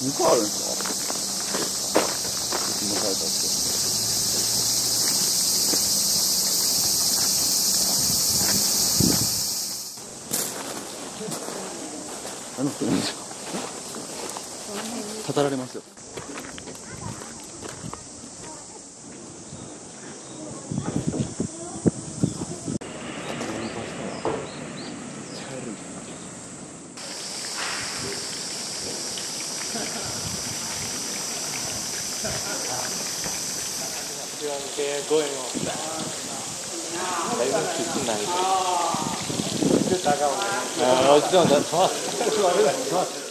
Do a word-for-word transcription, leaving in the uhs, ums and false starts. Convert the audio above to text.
にこあるんですか？いつもされたって。何の人なんですか？語られますよ。 ごえんをだいぶきつくない。ああ、ちょっと待って。